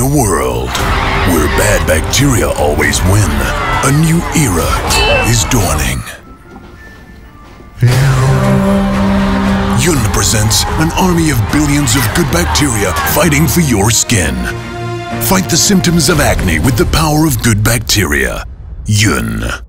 a world where bad bacteria always win, a new era is dawning. Yun presents an army of billions of good bacteria fighting for your skin. Fight the symptoms of acne with the power of good bacteria. Yun.